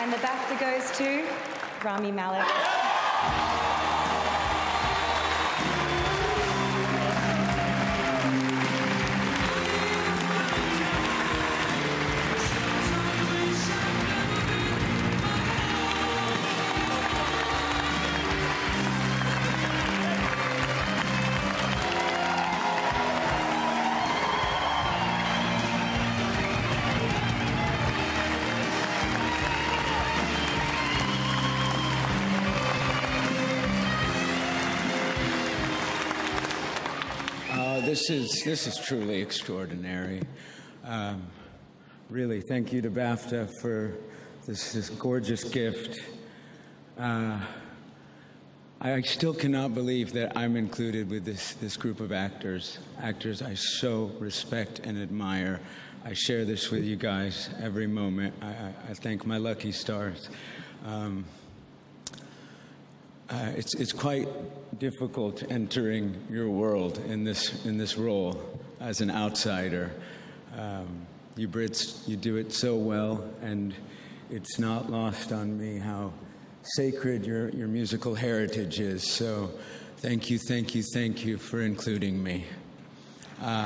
And the BAFTA goes to Rami Malek. This is truly extraordinary. Really, thank you to BAFTA for this gorgeous gift. I still cannot believe that I'm included with this group of actors I so respect and admire. I share this with you guys every moment. I thank my lucky stars. It's quite difficult entering your world in this role as an outsider. You Brits, you do it so well, and it's not lost on me how sacred your musical heritage is. So thank you for including me. I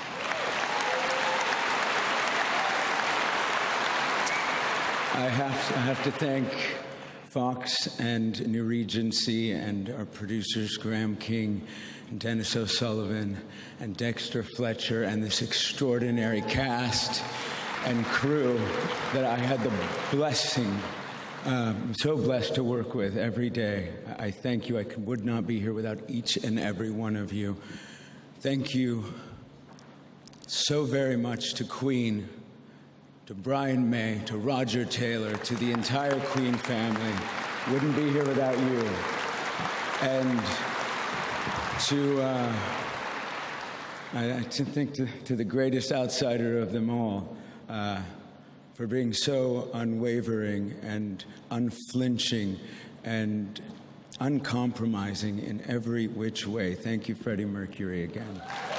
have to thank Fox and New Regency and our producers Graham King and Dennis O'Sullivan and Dexter Fletcher and this extraordinary cast and crew that I had the blessing, I'm so blessed to work with every day. I thank you. I would not be here without each and every one of you. Thank you so very much to Queen, to Brian May, to Roger Taylor, to the entire Queen family. Wouldn't be here without you. And to think to the greatest outsider of them all, for being so unwavering and unflinching and uncompromising in every which way. Thank you, Freddie Mercury, again.